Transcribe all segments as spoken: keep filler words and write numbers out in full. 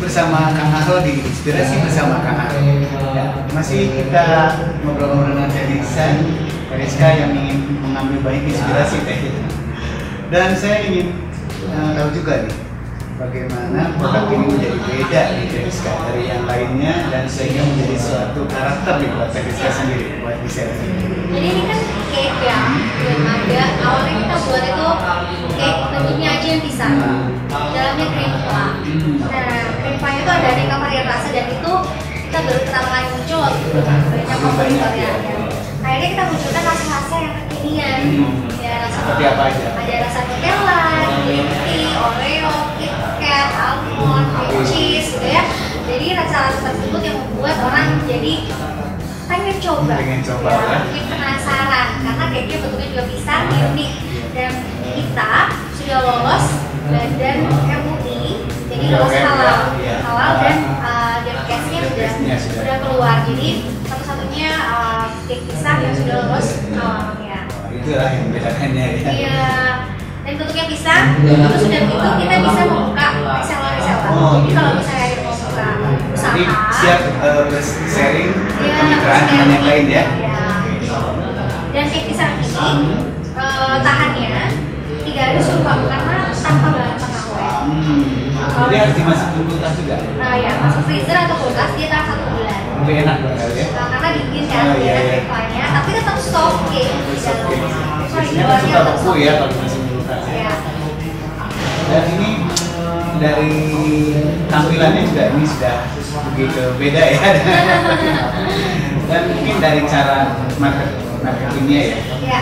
bersama Kang Aro di Inspirasi Bersama Kang Aro. Ya, masih kita ngobrol-ngobrol dengan Teh Rizka, Teh Rizka yang ingin mengambil banyak inspirasi Teh. Dan saya ingin uh, tahu juga nih, bagaimana produk ini menjadi beda nih Teh Rizka dari yang lainnya dan sehingga menjadi suatu karakter nih buat Teh Rizka sendiri, buat bisa. Jadi ini kan cake ya, belum ada. Awalnya kita buat itu cake bentuknya aja yang pisang, dalamnya cream pie. Nah, cream pie itu ada aneka varian rasa dan itu kita baru pertama kali muncul waktu itu kan banyak kompetitornya. Akhirnya kita munculkan rasa-rasa yang kekinian. Ya, rasa Seperti apa aja? Ada rasa Nutella, green tea, Oreo, Kit Kat, almond, cream cheese, gitu ya. Jadi rasa-rasa tersebut yang membuat orang jadi pengen coba, pengen coba ya, mungkin penasaran karena kayaknya bentuknya juga pisang, unik, dan kita sudah lolos badan M U I, jadi lolos halal, halal dan uh, dan case-nya sudah sudah keluar, jadi satu-satunya uh, cake pisang yang sudah lolos halal ya. Itulah yang membedakannya ya. Iya. Dan bentuknya pisang, itu sudah begitu kita bisa membuka reseller-reseller. Jadi kalau misalnya ada mau buka usaha, jadi siap uh, sharing ya, kemitraan dengan yang lain ya. Ya. Dan cake pisang ini uh, tahannya tiga hari suhu karena tanpa bahan pengawet. Hmm. Jadi harus dimasukin kulkas juga. Nah ya, masuk freezer atau kulkas dia tahan satu bulan. Lebih enak banget ya. Nah, karena dingin kan, Oh, iya, iya. cake-nya, tapi tetap soft cake di dalamnya. Biasanya kan suka beku ya kalau dimasukin kulkas. Ya. Dan ini dari tampilannya juga ini sudah begitu beda ya. Dan mungkin dari cara market marketingnya ya. Ya.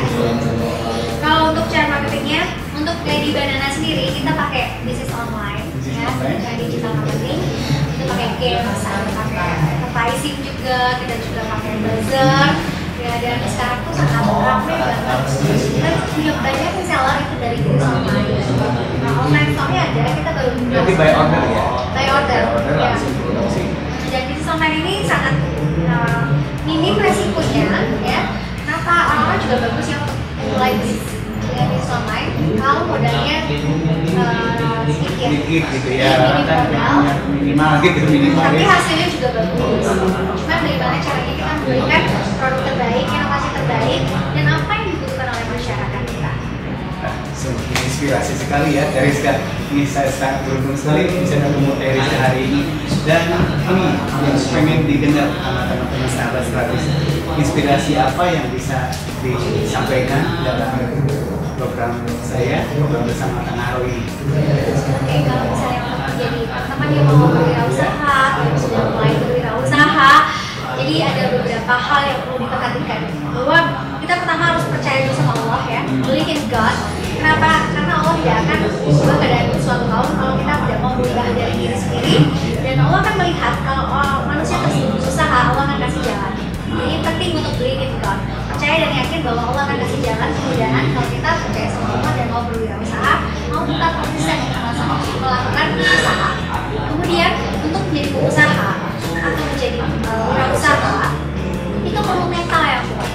Kalau untuk cara marketingnya, untuk Lady Banana sendiri kita pakai bisnis online, Bisnis ya, online. dari digital marketing. Kita pakai games, pakai advertising juga, kita juga pakai buzzer. Ya, dan sekarang tuh sangat ramai banget. Kita punya banyak reseller itu dari bisnis online. Nah, online store-nya ada, kita baru Berarti by order ya. by order. By order Ya. langsung produksi. Dan bisnis online ini sangat uh, minim resikonya, ya. Kenapa orang-orang juga bagus ya untuk mulai bisnis dengan bisnis online kalau modalnya uh, sedikit, Sedikit gitu ya. minim Kan modal, minimal gitu minimal. tapi ya. hasilnya juga bagus. Cuma bagaimana caranya kita memberikan produk terbaik, inovasi terbaik, dan apa yang dibutuhkan oleh masyarakat kita. Nah, semakin inspirasi sekali ya Teh Rizka. Ini saya sangat beruntung sekali bisa ketemu Teh Rizka hari ini. Dan ini yang pengen didengar sama teman-teman sahabat strategis. Inspirasi apa yang bisa disampaikan dalam program saya, program bersama Kang Aro ini? Oke, kalau misalnya jadi teman-teman yang mau berwirausaha, yang sudah mulai berwirausaha, jadi ada beberapa hal yang perlu diperhatikan. Bahwa kita pertama harus percaya dulu sama Allah ya, believe in God. Kenapa? Karena Allah tidak akan mengubah keadaan suatu kaum kalau kita tidak mau berubah dari diri sendiri. Dan Allah akan melihat kalau oh, manusia tersebut berusaha, Allah akan kasih jalan. Jadi penting untuk believe in God. Percaya dan yakin bahwa Allah akan kasih jalan kemudahan kalau kita percaya sama Allah dan mau berwirausaha, mau tetap konsisten melakukan usaha. Kemudian untuk menjadi pengusaha atau menjadi uh, wirausaha itu perlu mental yang kuat.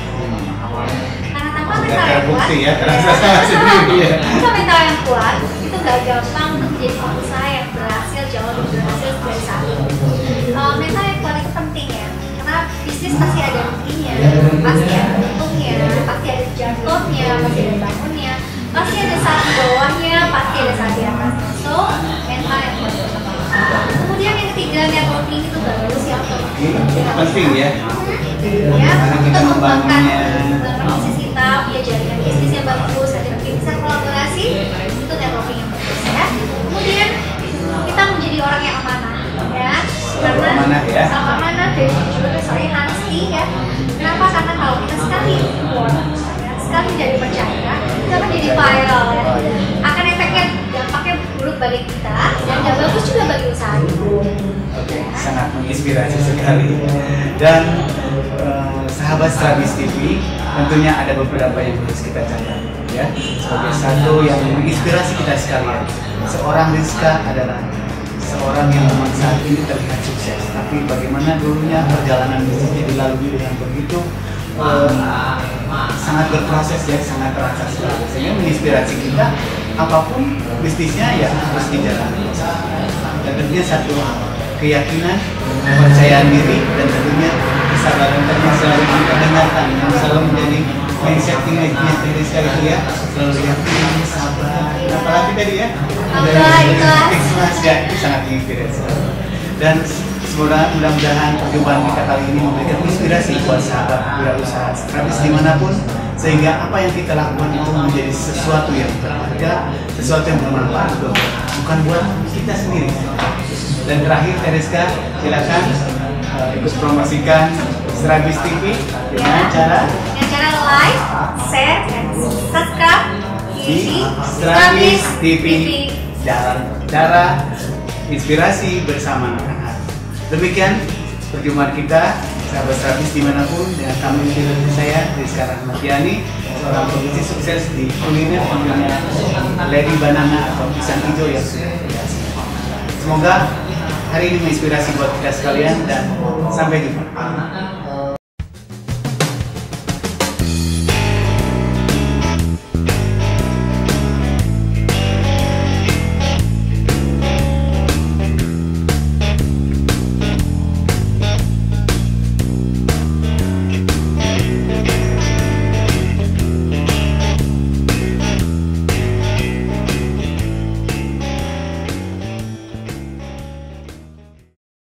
Karena tanpa mental yang kuat, terbukti ya, terasa sendiri ya. tanpa mental yang kuat itu gak gampang untuk menjadi pengusaha yang berhasil jauh lebih berhasil dari saat ini. Uh, mental yang kuat itu penting ya, karena bisnis pasti ada ruginya, pasti ada untungnya, pasti ada jatuhnya, pasti ada bangunnya, pasti ada saat di bawahnya, pasti ada saat di atas. So, mental yang kuat. Kemudian yang ketiga, networking itu bagus ya untuk Penting ya. ya, Karena kita untuk mengembangkan membangunnya. mengembangkan bisnis kita, punya jaringan bisnis yang bagus, ada mungkin bisa kolaborasi, itu networking yang bagus ya. Kemudian kita menjadi orang yang amanah ya, Selalu amanah ya. selalu amanah dan jujur, sorry honesty ya. Kenapa? Karena kalau kita sekali report, ya, sekali tidak dipercaya, kita akan jadi viral ya. Akan efeknya dampaknya buruk bagi kita dan gak bagus juga bagi usaha kita. Oke, sangat menginspirasi sekali. Dan eh, sahabat Strabis T V, tentunya ada beberapa yang harus kita catat ya. Sebagai satu yang menginspirasi kita sekalian. Seorang Rizka adalah seorang yang memang saat ini terlihat sukses, tapi bagaimana dulunya perjalanan bisnisnya dilalui dengan begitu eh, sangat berproses ya, sangat terasa sekali. Sehingga menginspirasi kita, apapun bisnisnya ya harus dijalani. Dan tentunya satu keyakinan, kepercayaan diri, dan tentunya kesabaran yang selalu kita dengarkan, yang selalu menjadi mindset image-nya dari sekali itu ya, selalu yakin, sabar, apalagi tadi ya, Sabar, ikhlas. ikhlas ya, itu sangat menginspirasi. Dan semoga mudah-mudahan perjumpaan kita kali ini memberikan inspirasi buat sahabat wirausaha strategis dimanapun, sehingga apa yang kita lakukan itu menjadi sesuatu yang berharga, sesuatu yang bermanfaat untuk bukan buat kita sendiri. Dan terakhir, Tereska, silakan uh, ikut promosikan Strategis T V dengan cara dengan cara like, share, dan subscribe di di Strategis T V, T V. cara cara inspirasi bersama anak-anak. Demikian perjumpaan kita, sahabat Strategis dimanapun, dengan kami di saya Rizka Rahmatiani, seorang pebisnis sukses di kuliner tentunya Lady Banana atau pisang hijau yang sudah biasa. Semoga hari ini menginspirasi buat kita sekalian dan sampai jumpa.